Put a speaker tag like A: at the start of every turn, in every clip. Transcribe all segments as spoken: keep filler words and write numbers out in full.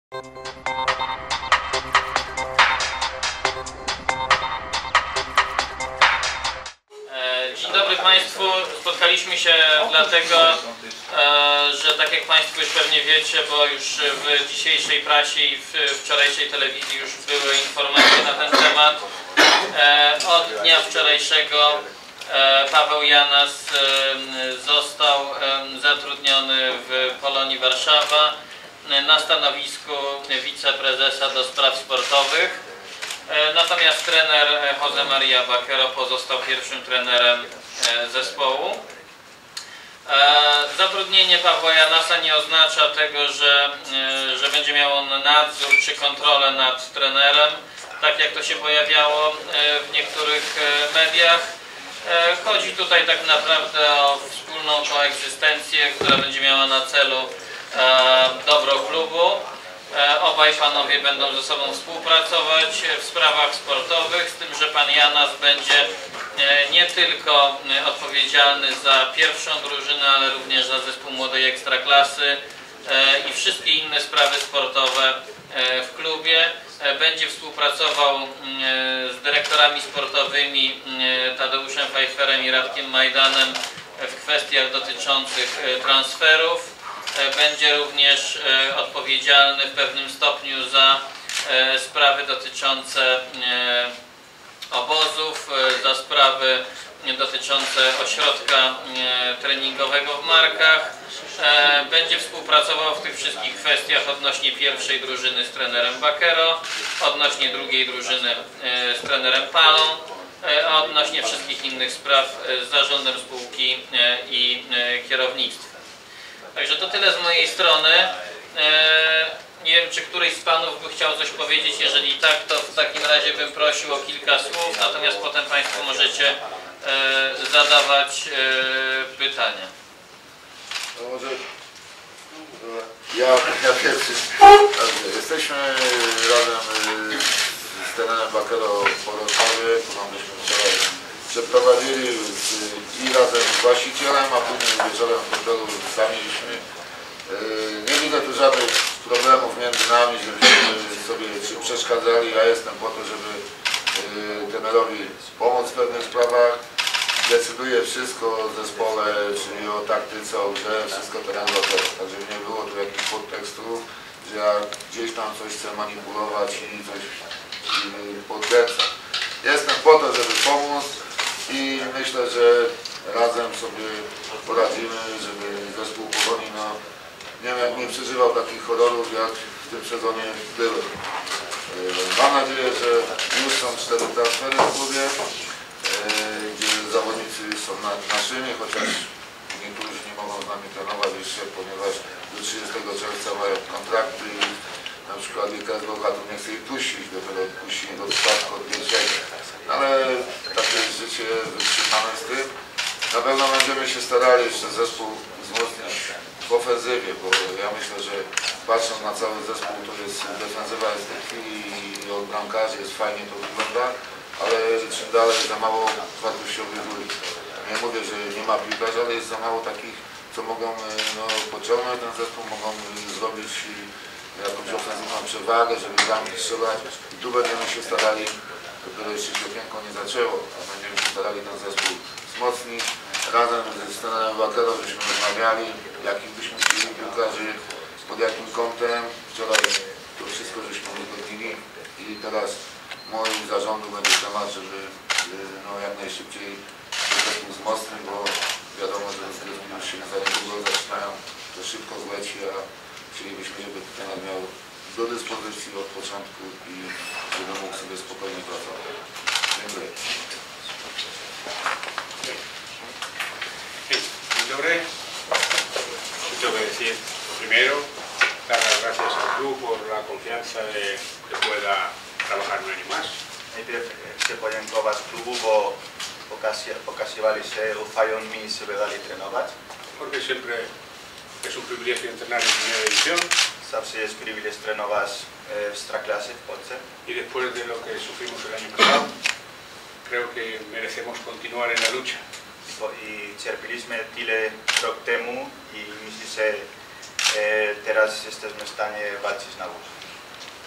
A: Dzień dobry Państwu. Spotkaliśmy się dlatego, że tak jak Państwo już pewnie wiecie, bo już w dzisiejszej prasie i w wczorajszej telewizji już były informacje na ten temat. Od dnia wczorajszego Paweł Janas został zatrudniony w Polonii Warszawa na stanowisku wiceprezesa do spraw sportowych. Natomiast trener Jose Maria Baquero pozostał pierwszym trenerem zespołu. Zatrudnienie Pawła Janasa nie oznacza tego, że, że będzie miał on nadzór czy kontrolę nad trenerem, tak jak to się pojawiało w niektórych mediach. Chodzi tutaj tak naprawdę o wspólną koegzystencję, która będzie miała na celu dobro klubu. Obaj panowie będą ze sobą współpracować w sprawach sportowych, z tym, że pan Janas będzie nie tylko odpowiedzialny za pierwszą drużynę, ale również za zespół młodej ekstraklasy i wszystkie inne sprawy sportowe w klubie. Będzie współpracował z dyrektorami sportowymi Tadeuszem Pfeifferem i Radkiem Majdanem w kwestiach dotyczących transferów. Będzie również odpowiedzialny w pewnym stopniu za sprawy dotyczące obozów, za sprawy dotyczące ośrodka treningowego w Markach. Będzie współpracował w tych wszystkich kwestiach odnośnie pierwszej drużyny z trenerem Baquero, odnośnie drugiej drużyny z trenerem Palą, a odnośnie wszystkich innych spraw z zarządem spółki i kierownictwem. Także to tyle z mojej strony. Nie wiem, czy któryś z panów by chciał coś powiedzieć. Jeżeli tak, to w takim razie bym prosił o kilka słów, natomiast potem Państwo możecie zadawać pytania.
B: No może ja, ja pierwszy. Jesteśmy razem z trenerem Baquero po rozmowie, którą myśmy wczoraj przeprowadzili i razem z właścicielem, a później wieczorem w hotelu stanęliśmy. Nie widzę tu żadnych problemów między nami, żebyśmy sobie czy przeszkadzali. Ja jestem po to, żeby trenerowi pomóc w pewnych sprawach. Decyduję wszystko o zespole, czyli o taktyce, o grze, wszystko trener Baquero. Takže nie było tu jakichś podtekstów, że ja gdzieś tam coś chcę manipulować i coś podkręcać. Jestem po to, żeby pomóc i myślę, że razem sobie poradzimy, żeby zespół Polonii no, nie, nie przeżywał takich horrorów, jak w tym sezonie były. Mam nadzieję, że już są cztery transfery w klubie, gdzie zawodnicy są naszymi, chociaż niektórzy nie mogą z nami trenować jeszcze, ponieważ do trzydziestego czerwca mają kontrakty i na przykład Wielka Bełchatów nie chce ich puścić, dopiero puści do spadku od pierwszego. Ale takie jest życie wytrzymane z tym. Na pewno będziemy się starali jeszcze zespół wzmocnić w ofensywie, bo ja myślę, że patrząc na cały zespół, to jest defensywa jest w tej chwili i od bramkarzy jest fajnie to wygląda, ale czym dalej za mało wartościowych ludzi. Nie mówię, że nie ma piłkarzy, ale jest za mało takich, co mogą no, pociągnąć ten zespół, mogą zrobić jakąś ofensywną przewagę, żeby bramki strzelać i tu będziemy się starali, dopiero jeszcze się okienko nie zaczęło, a będziemy się starali ten zespół wzmocnić. Razem z trenerem Baquero żeśmy rozmawiali, jakich byśmy chcieli piłkarzy, pod jakim kątem. Wczoraj to wszystko żeśmy uzgodnili i teraz moim zarządu będzie temat, żeby no, jak najszybciej ten zespół wzmocnić, bo wiadomo, że rozgrywki już się za niedługo zaczynają, to szybko zleci, a chcielibyśmy, żeby trener miał do dyspozycji od początku i żeby mógł sobie spokojnie pracować. Dziękuję.
C: Dzień dobry. Mucho que decir. Primero, dar las gracias al club por la confianza de que pueda trabajar un año más.
D: Najpierw chcę podziękować klubu, bo pokazywali się, ufają mi, żeby dalej trenować.
C: Porque siempre es un privilegio entrenar en primera división.
D: Zawsze jest przywilej trenować w Ekstraklasy w Polsce.
C: Y después de lo que sufrimos el año pasado, creo que merecemos continuar en la lucha.
D: I cierpiliśmy tyle rok temu i myślę, że teraz jesteśmy w stanie walczyć na górze.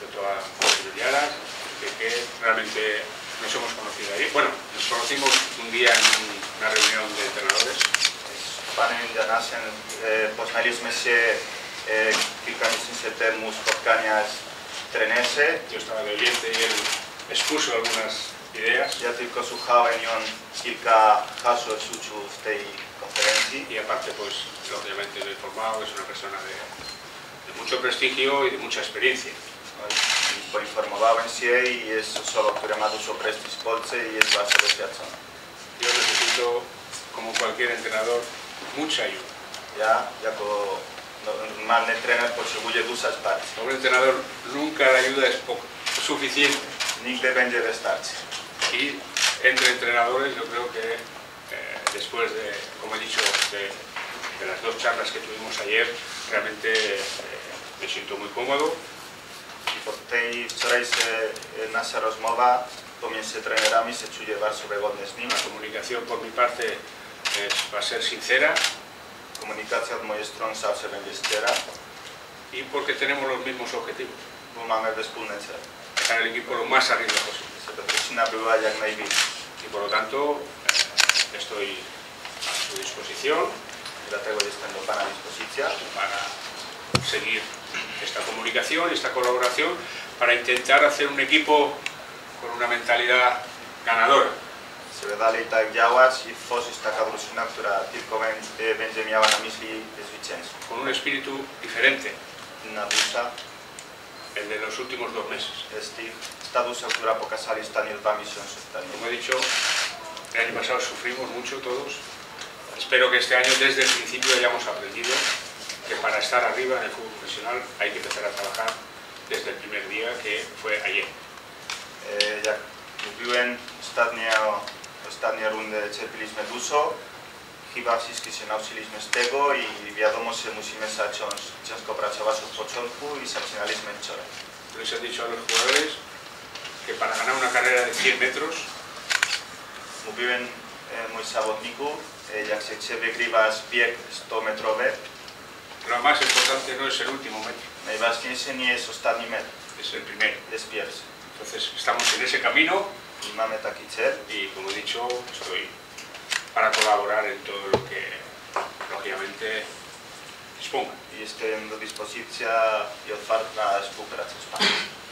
C: respecto a Mediaras, que, que realmente nos hemos conocido ahí. Bueno, nos conocimos un día en una reunión de entrenadores.
D: Пане Janasem, познали се кілька місяців тому spotkania z trenerze.
C: Yo estaba de oyente y él expuso algunas ideas.
D: Ja tylko słuchałem i on kilka haseł rzucił w tej konferencji.
C: Y aparte, pues, lógicamente lo he informado, es una persona de, de mucho prestigio y de mucha experiencia.
D: Poinformowałem się i jest osobą, która ma dużo prestiż w Polsce i jest bardzo doświadczona.
C: Yo necesito, como cualquier entrenador, mucha ayuda.
D: Ja, jako normalny trener, potrzebuję dużo wsparcia.
C: A un entrenador nunca la ayuda es poco, suficiente.
D: Nigdy będzie wystarczy.
C: Y entre entrenadores yo creo que eh, después de, como he dicho, de, de las dos charlas que tuvimos ayer, realmente eh, me siento muy cómodo.
D: Po tej wczorajszej nasza rozmowa pomiędzy trenerami się czuję bardzo wygodnie z nim.
C: La comunicación por mi parte es, va a ser sincera.
D: Komunikacja od mojej strony zawsze będzie szczera.
C: Y porque tenemos los mismos objetivos.
D: Bo mamy wspólne cele.
C: Dejar el equipo lo más arriba posible.
D: Żeby drużyna była jak najbliżej.
C: Y por lo tanto eh, estoy a su disposición.
D: Dlatego jestem do Pana dyspozycja.
C: Para seguir esta comunicación y esta colaboración para intentar hacer un equipo con una mentalidad ganadora.
D: Żeby dalej tak działać i tworzyć taka drużyna, która tylko będzie miała na myśli zwycięstwo.
C: Con un espíritu diferente,
D: Inna dusza
C: el de los últimos dos meses.
D: jest ich, ta dusza, która pokazali ostatnie dwa miesiące.
C: Como he dicho, el año pasado sufrimos mucho todos. Espero que este año desde el principio hayamos aprendido que para estar arriba en el fútbol profesional hay que empezar a trabajar desde el primer día, que fue ayer.
D: E, jak mówiłem, ostatnie, ostatnie rundy cierpiliśmy dużo. Chyba wszyscy się nauczyliśmy z tego i wiadomo, że musimy zacząć ciężko pracować od początku i zaczynaliśmy wczoraj.
C: Les he dicho a los jugadores que para ganar una carrera de cien metros
D: Mówiłem e, mój zawodniku, e, jak się chce wygrywać bieg sto metrowy,
C: lo más importante no es el último metro,
D: najważniejszy nie jest ostatni metr,
C: es el primero.
D: jest pierwszy.
C: Entonces estamos en ese camino
D: I mamy taki cel.
C: y, como he dicho, estoy para colaborar en todo lo que lógicamente disponga.
D: I jestem do dyspozycji i otwarty na współpracę z Panem.